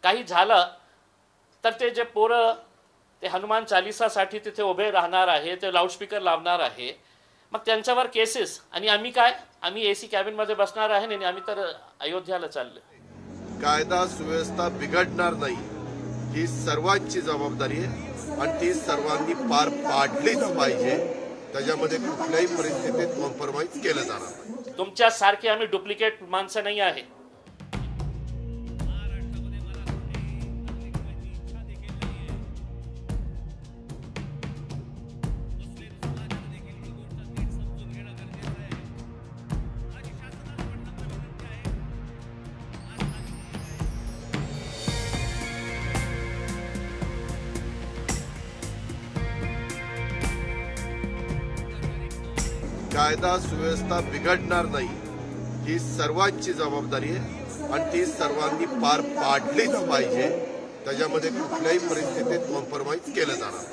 काही झालं तर ते जे पोरं ते हनुमान चालिसासाठी तिथे उभे राहणार आहे, ते लाऊडस्पीकर लावणार आहे, मग त्यांच्यावर केसेस. आणि आम्ही एसी कॅबिनमध्ये बसणार आहे नाही, आम्ही तर अयोध्याला चाललो. कायदा सुव्यवस्था बिघडणार नाही ही सर्वांची जबाबदारी आहे आणि ती सर्वांनी पार पाडलीच पाहिजे. त्याच्यामध्ये कुठल्याही परिस्थितीत कॉम्प्रोमाइज केलं जाणार नाही. तुमच्यासारखे आम्ही डुप्लिकेट माणसं नाही आहे. कायदा सुव्यवस्था बिघडणार नाही ही सर्वांची जबाबदारी आहे आणि ती सर्वांनी पार पाडलीच पाहिजे. त्याच्यामध्ये कुठल्याही परिस्थितीत कॉम्प्रोमाइज केलं जाणार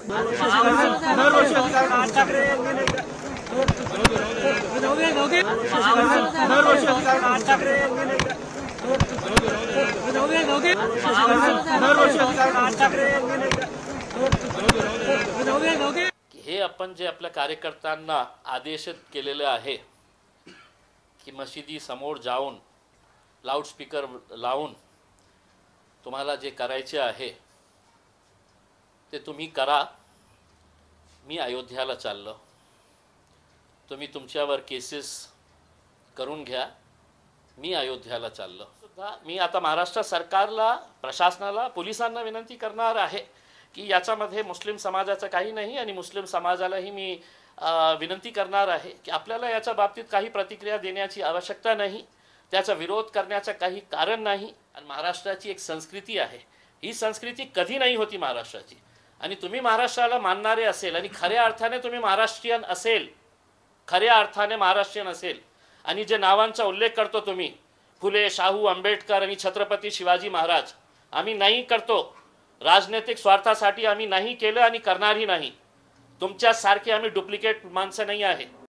नाही. हे आपण जे आपल्या कार्यकर्त्यांना आदेश केलेले आहे की मशिदी समोर जाऊन लाऊडस्पीकर लावून तुम्हाला जे करायचे आहे ते तुम्ही करा. मी अयोध्याला चाललो, तुम्ही तुमच्यावर केसेस करून घ्या. मी अयोध्याला चाललो. सुद्धा मी आता महाराष्ट्र सरकारला, प्रशासनाला, पोलिसांना विनंती करणार आहे की याच्यामध्ये मुस्लिम समाजाचं काही नाही आणि मुस्लिम समाजालाही मी विनंती करणार आहे की आपल्याला याच्या बाबतीत काही प्रतिक्रिया देण्याची आवश्यकता नाही, त्याचा विरोध करण्याचं काही कारण नाही. आणि महाराष्ट्राची एक संस्कृती आहे, ही संस्कृती कधी नाही होती महाराष्ट्राची. आणि तुम्ही महाराष्ट्राला मानणारे असेल आणि खऱ्या अर्थाने तुम्ही महाराष्ट्रीयन असेल, खऱ्या अर्थाने महाराष्ट्रीयन असेल आणि जे नावांचा उल्लेख करतो तुम्ही, फुले, शाहू, आंबेडकर आणि छत्रपती शिवाजी महाराज, आम्ही नाही करतो. राजनैतिक स्वार्थासाठी आम्ही नाही केलं आणि करणारही नाही. तुमच्यासारखे आम्ही डुप्लिकेट माणसं नाही आहे.